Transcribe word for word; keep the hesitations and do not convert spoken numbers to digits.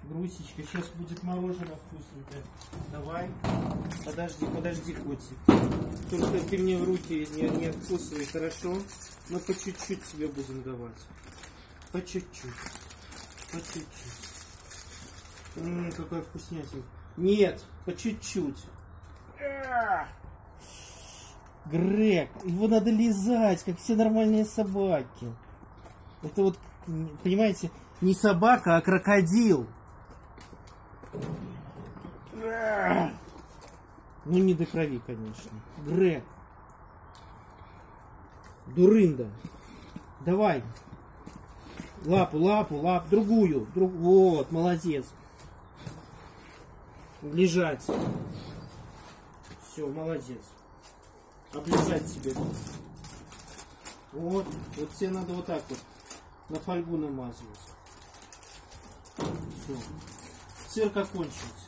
Грусечка, сейчас будет мороженое вкусненькое. Давай. Подожди, подожди, котик. Только ты мне в руки не, не откусывай, хорошо? Мы по чуть-чуть тебе будем давать. По чуть-чуть. По чуть-чуть. Ммм, какая вкуснятина. Нет, по чуть-чуть. Грег, его надо лизать, как все нормальные собаки. Это вот, понимаете, не собака, а крокодил. Ну, не до крови, конечно. Грег. Дурында. Давай. Лапу, лапу, лапу. Другую. Друг... Вот, молодец. Лежать. Все, молодец. Облизать себе. Вот. Вот тебе надо вот так вот. На фольгу намазывать. Все. Цирк окончился.